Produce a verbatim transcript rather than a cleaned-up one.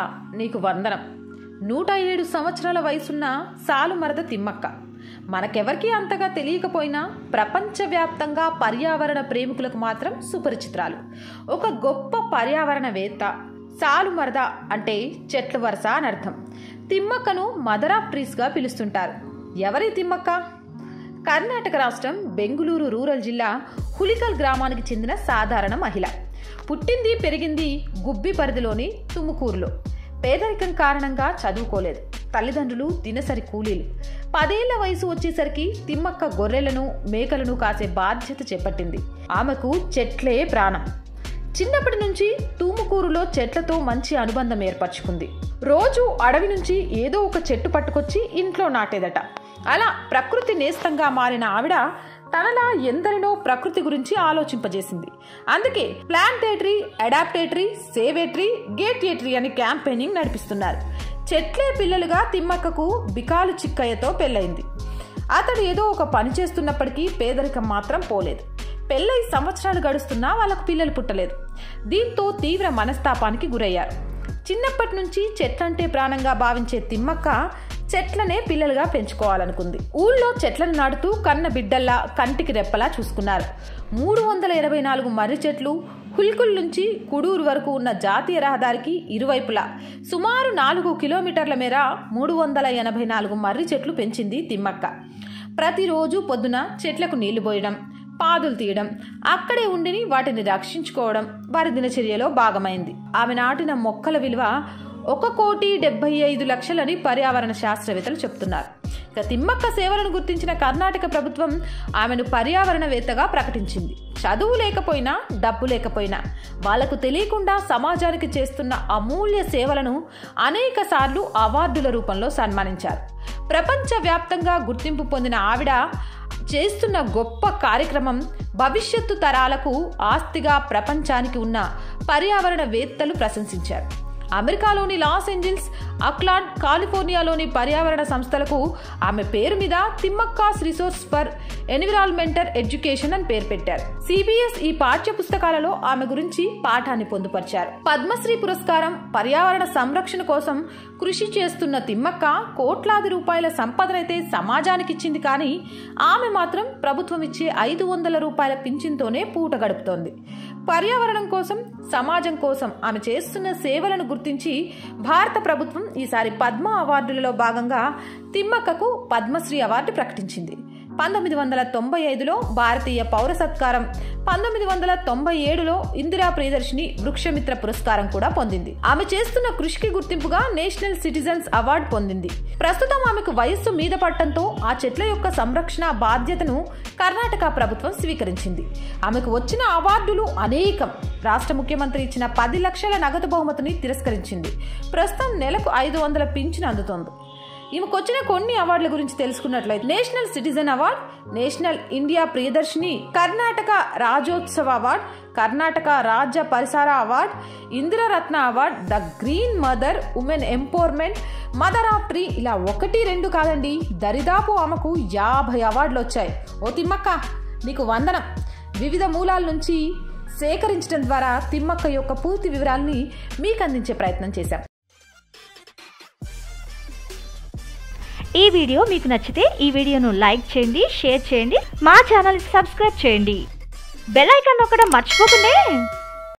నీకు వందనం. నూట ఏడు సంవత్సరాల వయసున్న సాలుమరద తిమ్మక్క మనకెవరికి అంతగా తెలియకపోయినా ప్రపంచవ్యాప్తంగా పర్యావరణ ప్రేమికులకు మాత్రం సుపరిచిత్రాలు. ఒక గొప్ప పర్యావరణవేత్త. సాలుమరద అంటే చెట్ల వరుస అని అర్థం. తిమ్మక్కను మదర్ ఆఫ్ ట్రీస్గా పిలుస్తుంటారు. ఎవరి తిమ్మక్క? కర్ణాటక రాష్ట్రం బెంగుళూరు రూరల్ జిల్లా హులికల్ గ్రామానికి చెందిన సాధారణ మహిళ. పుట్టింది పెరిగింది గుబ్బి పరిధిలోని తుముకూరులో. పేదరికం కారణంగా చదువుకోలేదు. తల్లిదండ్రులు దినసరి కూలీలు. పదేళ్ల వయసు వచ్చేసరికి తిమ్మక్క గొర్రెలను మేకలను కాసే బాధ్యత చేపట్టింది. ఆమెకు చెట్లే ప్రాణం. చిన్నప్పటి నుంచి తుముకూరులో చెట్లతో మంచి అనుబంధం ఏర్పరచుకుంది. రోజు అడవి నుంచి ఏదో ఒక చెట్టు పట్టుకొచ్చి ఇంట్లో నాటేదట. అలా ప్రకృతి నేస్తంగా మారిన ఆవిడ తనలా ఎందరినో ప్రకృతి గురించి ఆలోచింపజేసింది. అందుకే ప్లాంటేటరీ, అడాప్టేటరీ, సేవేటరీ, గేటియేటరీ అని క్యాంపెయినింగ్ నడిపిస్తున్నారు. చెట్లే పిల్లలుగా తిమ్మక్కకు బికాలు చిక్కయ్యతో పెళ్ళయింది. అతడు ఏదో ఒక పని చేస్తున్నప్పటికీ పేదరికం మాత్రం పోలేదు. పెళ్ళై సంవత్సరాలు గడుస్తున్నా వాళ్ళకు పిల్లలు పుట్టలేదు. దీంతో తీవ్ర మనస్తాపానికి గురయ్యారు. చిన్నప్పటి నుంచి చెట్లంటే ప్రాణంగా భావించే తిమ్మక్క చెట్లనే పిల్లలుగా పెంచుకోవాలనుకుంది. ఊళ్ళో చెట్లను నాటుతూ కన్న బిడ్డల్లా కంటికి రెప్పలా చూసుకున్నారు. మూడు వందల ఇరవై నాలుగు మర్రి చెట్లు హుల్కుల్ నుంచి కుడూరు వరకు ఉన్న జాతీయ రహదారికి ఇరువైపులా సుమారు నాలుగు కిలోమీటర్ల మేర మూడు వందల ఎనభై నాలుగు మర్రి చెట్లు పెంచింది తిమ్మక్క. ప్రతిరోజు పొద్దున చెట్లకు నీళ్లు పోయడం, పాదులు తీయడం, అక్కడే ఉండిని వాటిని రక్షించుకోవడం వారి దినచర్యలో భాగమైంది. ఆమె నాటిన మొక్కల విలువ ఒక కోటి డెబ్బై ఐదు లక్షలని పర్యావరణ శాస్త్రవేత్తలు చెప్తున్నారు. ఇక తిమ్మక్క సేవలను గుర్తించిన కర్ణాటక ప్రభుత్వం ఆమెను పర్యావరణవేత్తగా ప్రకటించింది. చదువు లేకపోయినా, డబ్బు లేకపోయినా వాళ్లకు తెలియకుండా సమాజానికి చేస్తున్న అమూల్య సేవలను అనేక సార్లు అవార్డుల రూపంలో సన్మానించారు. ప్రపంచవ్యాప్తంగా గుర్తింపు పొందిన ఆవిడ చేస్తున్న గొప్ప కార్యక్రమం భవిష్యత్తు తరాలకు ఆస్తిగా ప్రపంచానికి ఉన్న పర్యావరణవేత్తలు ప్రశంసించారు. అమెరికాలోని లాస్ ఏంజల్స్, అక్లాండ్, కాలిఫోర్నియాలోని పర్యావరణ సంస్థలకు ఆమె పేరు మీద Thimmakka's resource for environmental education అని పేరు పెట్టారు. సిబిఎస్ ఈ పాఠ్య పుస్తకాలలో ఆమె గురించి పాఠాన్ని పొందుపరిచారు. పద్మశ్రీ పురస్కారం పర్యావరణ సంరక్షణ కోసం కృషి చేస్తున్న తిమ్మక్క కోట్లాది రూపాయల సంపదనైతే సమాజానికి ఇచ్చింది. కానీ ఆమె మాత్రం ప్రభుత్వం ఇచ్చే ఐదు వందల రూపాయల పింఛన్తోనే పూట గడుపుతోంది. పర్యావరణం కోసం, సమాజం కోసం ఆమె చేస్తున్న సేవలను గుర్తించి భారత ప్రభుత్వం ఈసారి పద్మ అవార్డులలో భాగంగా తిమ్మక్కకు పద్మశ్రీ అవార్డు ప్రకటించింది. పంతొమ్మిది వందల తొంభై ఐదులో భారతీయ పౌర సత్కారం, పంతొమ్మిది వందల తొంభై ఏడులో ఇందిరా ప్రియదర్శిని వృక్షమిత్ర పురస్కారం కూడా పొందింది. ఆమె చేస్తున్న కృషికి గుర్తింపుగా నేషనల్ సిటిజన్స్ అవార్డు పొందింది. ప్రస్తుతం ఆమెకు వయస్సు మీద పడటంతో ఆ చెట్ల యొక్క సంరక్షణ బాధ్యతను కర్ణాటక ప్రభుత్వం స్వీకరించింది. ఆమెకు వచ్చిన అవార్డులు అనేకం. రాష్ట్ర ముఖ్యమంత్రి ఇచ్చిన పది లక్షల నగదు బహుమతిని తిరస్కరించింది. ప్రస్తుతం నెలకు ఐదు వందల పింఛను అందుతోంది. ఈమెకొచ్చిన కొన్ని అవార్డుల గురించి తెలుసుకున్నట్లయితే national citizen award, national India Priyadarshini, Karnataka Rajyotsava award, Karnataka Rajya Parisara award, Indira Ratna award, the green mother, women empowerment, mother of tree, ఇలా ఒకటి రెండు కాదండి, దరిదాపు ఆమెకు యాభై అవార్డులు వచ్చాయి. ఓ తిమ్మక్క, నీకు వందనం. వివిధ మూలాల నుంచి సేకరించడం ద్వారా తిమ్మక్క యొక్క పూర్తి వివరాలని మీకు అందించే ప్రయత్నం చేశాం. ఈ వీడియో మీకు నచ్చితే ఈ వీడియోను లైక్ చేయండి, షేర్ చేయండి, మా ఛానల్ సబ్స్క్రైబ్ చేయండి, బెల్ ఐకాన్ నొక్కడం మర్చిపోకండి.